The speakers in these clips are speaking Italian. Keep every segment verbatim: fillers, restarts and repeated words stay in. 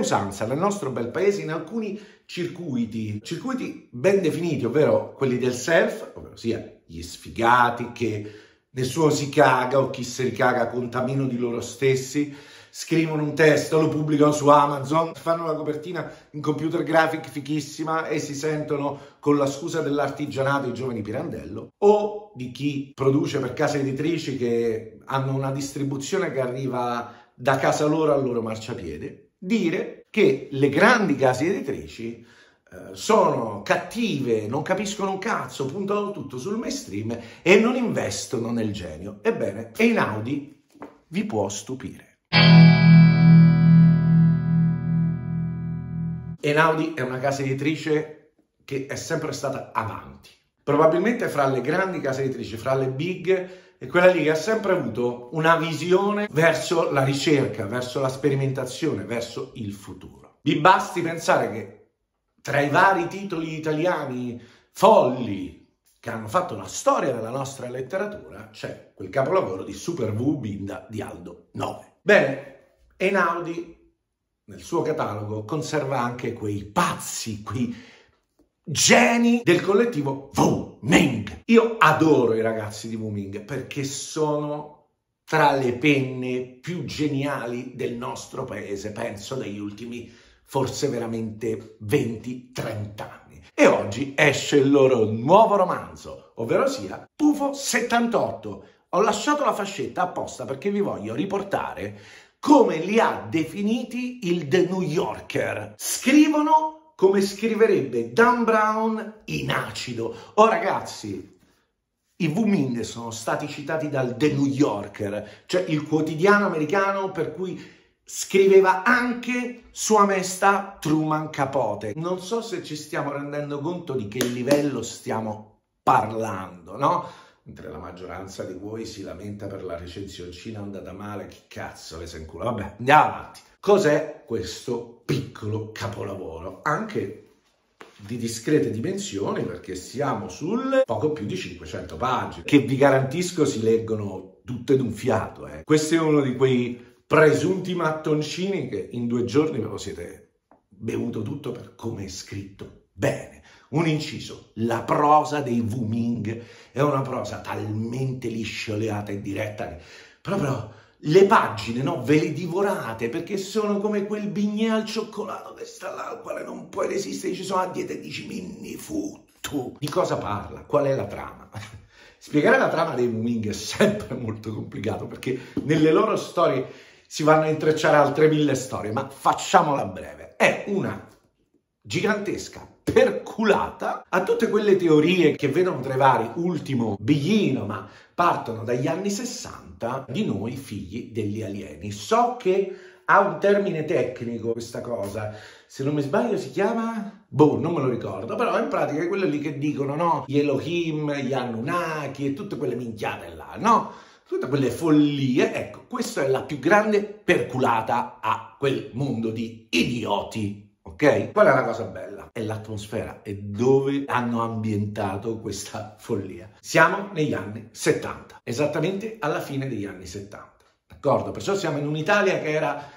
usanza nel nostro bel paese in alcuni circuiti, circuiti ben definiti, ovvero quelli del self, ovvero sia gli sfigati che nessuno si caga o chi si ricaga conta meno di loro stessi, scrivono un testo, lo pubblicano su Amazon, fanno la copertina in computer graphic fichissima e si sentono, con la scusa dell'artigianato, i giovani Pirandello, o di chi produce per case editrici che hanno una distribuzione che arriva da casa loro al loro marciapiede, dire che le grandi case editrici eh, sono cattive, non capiscono un cazzo, puntano tutto sul mainstream e non investono nel genio. Ebbene, Einaudi vi può stupire. Einaudi è una casa editrice che è sempre stata avanti. Probabilmente fra le grandi case editrici, fra le big, è quella lì che ha sempre avuto una visione verso la ricerca, verso la sperimentazione, verso il futuro. Vi basti pensare che tra i vari titoli italiani folli che hanno fatto la storia della nostra letteratura c'è quel capolavoro di Super V. Binda di Aldo nove. Bene, Einaudi nel suo catalogo conserva anche quei pazzi, quei geni del collettivo Wu Ming. Io adoro i ragazzi di Wu Ming perché sono tra le penne più geniali del nostro paese, penso degli ultimi forse veramente venti trenta anni. E oggi esce il loro nuovo romanzo, ovvero sia Pufo settantotto. Ho lasciato la fascetta apposta perché vi voglio riportare come li ha definiti il The New Yorker. Scrivono come scriverebbe Dan Brown in acido. Oh ragazzi, i Wu Ming sono stati citati dal The New Yorker, cioè il quotidiano americano per cui scriveva anche Sua Maestà Truman Capote. Non so se ci stiamo rendendo conto di che livello stiamo parlando, no? Mentre la maggioranza di voi si lamenta per la recensioncina andata male, chi cazzo le se incula? Vabbè, andiamo avanti. Cos'è questo piccolo capolavoro? Anche di discrete dimensioni, perché siamo sul poco più di cinquecento pagine, che vi garantisco si leggono tutte d'un fiato. Eh. Questo è uno di quei presunti mattoncini che in due giorni ve lo siete bevuto tutto per come è scritto bene. Un inciso, la prosa dei Wu Ming è una prosa talmente liscioleata e diretta che proprio le pagine, no, ve le divorate perché sono come quel bignè al cioccolato che sta là al quale non puoi resistere, ci sono a dieta e dici minni futtu. Di cosa parla? Qual è la trama? Spiegare la trama dei Wu Ming è sempre molto complicato perché nelle loro storie si vanno a intrecciare altre mille storie, ma facciamola breve. È una gigantesca perculata a tutte quelle teorie che vedono tra i vari ultimo biglino, ma partono dagli anni sessanta, di noi figli degli alieni. So che ha un termine tecnico questa cosa, se non mi sbaglio si chiama, boh, non me lo ricordo, però in pratica è quello lì che dicono, no, gli Elohim, gli Anunnaki e tutte quelle minchiate là, no? Tutte quelle follie. Ecco, questa è la più grande perculata a quel mondo di idioti. Ok? Qual è la cosa bella? È l'atmosfera, è dove hanno ambientato questa follia. Siamo negli anni settanta, esattamente alla fine degli anni settanta, d'accordo? Perciò siamo in un'Italia che era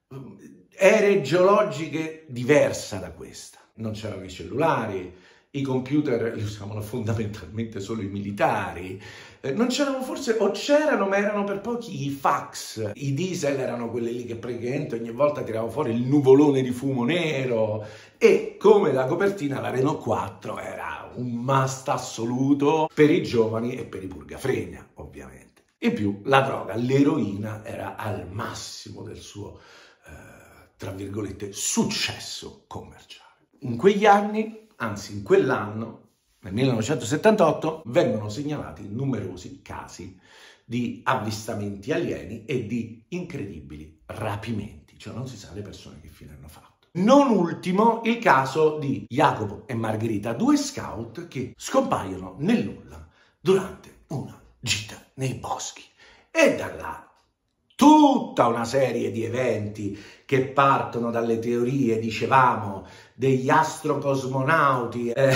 ere geologiche diversa da questa. Non c'erano i cellulari, i computer li usavano fondamentalmente solo i militari, eh, non c'erano forse, o c'erano ma erano per pochi i fax, i diesel erano quelli lì che praticamente ogni volta tiravano fuori il nuvolone di fumo nero e come la copertina la Renault quattro era un must assoluto per i giovani e per i purgafregna ovviamente. In più la droga, l'eroina era al massimo del suo, eh, tra virgolette, successo commerciale. In quegli anni, anzi in quell'anno, nel millenovecentosettantotto, vengono segnalati numerosi casi di avvistamenti alieni e di incredibili rapimenti, cioè non si sa le persone che fine hanno fatto. Non ultimo il caso di Jacopo e Margherita, due scout che scompaiono nel nulla durante una gita nei boschi. E da là tutta una serie di eventi che partono dalle teorie, dicevamo, degli astrocosmonauti eh,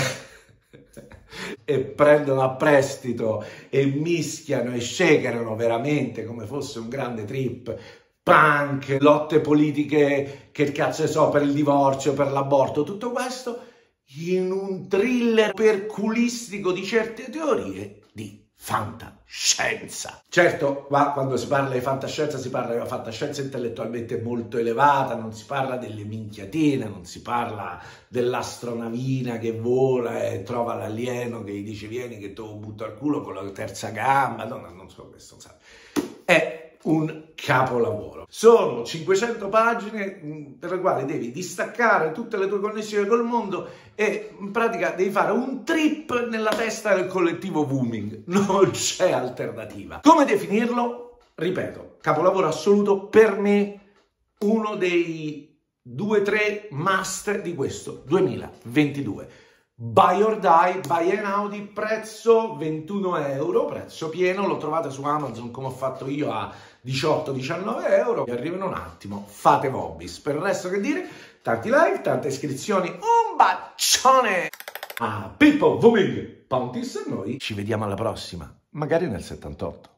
e prendono a prestito e mischiano e shakerano veramente come fosse un grande trip punk, lotte politiche, che cazzo ne so, per il divorzio, per l'aborto, tutto questo in un thriller perculistico di certe teorie di fantascienza. Certo, qua quando si parla di fantascienza si parla di una fantascienza intellettualmente molto elevata, non si parla delle minchiatine, non si parla dell'astronavina che vola e trova l'alieno che gli dice vieni che te lo butto al culo con la terza gamba, no, no, non so questo, sa. È un capolavoro. Sono cinquecento pagine per le quali devi distaccare tutte le tue connessioni col mondo e in pratica devi fare un trip nella testa del collettivo Booming. Non c'è alternativa. Come definirlo? Ripeto, capolavoro assoluto, per me uno dei due tre must di questo duemilaventidue. Buy or Die, Buy and Audi, prezzo ventuno euro, prezzo pieno, lo trovate su Amazon come ho fatto io a diciotto diciannove euro, vi arriva in un attimo, fate Vobis. Per il resto che dire, tanti like, tante iscrizioni, un bacione a Pippo Booming Pontis e noi ci vediamo alla prossima, magari nel settantotto.